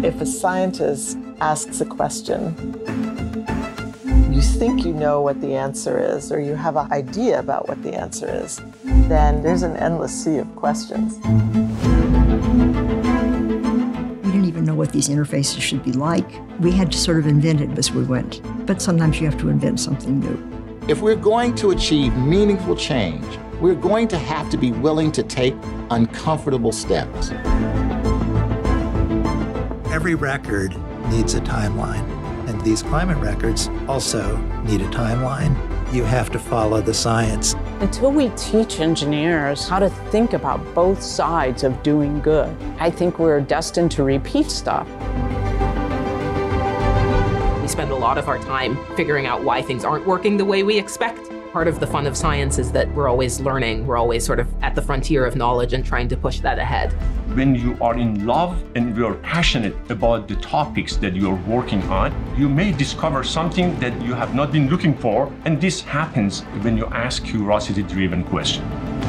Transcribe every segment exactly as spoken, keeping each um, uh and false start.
If a scientist asks a question, you think you know what the answer is, or you have an idea about what the answer is, then there's an endless sea of questions. We didn't even know what these interfaces should be like. We had to sort of invent it as we went. But sometimes you have to invent something new. If we're going to achieve meaningful change, we're going to have to be willing to take uncomfortable steps. Every record needs a timeline, and these climate records also need a timeline. You have to follow the science. Until we teach engineers how to think about both sides of doing good, I think we're destined to repeat stuff. We spend a lot of our time figuring out why things aren't working the way we expect. Part of the fun of science is that we're always learning. We're always sort of at the frontier of knowledge and trying to push that ahead. When you are in love and you're passionate about the topics that you're working on, you may discover something that you have not been looking for, and this happens when you ask curiosity-driven questions.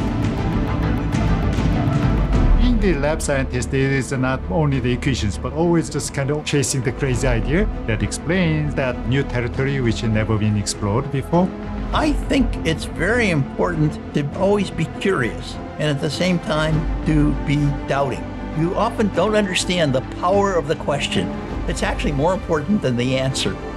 Being the lab scientist is not only the equations, but always just kind of chasing the crazy idea that explains that new territory which had never been explored before. I think it's very important to always be curious and at the same time to be doubting. You often don't understand the power of the question. It's actually more important than the answer.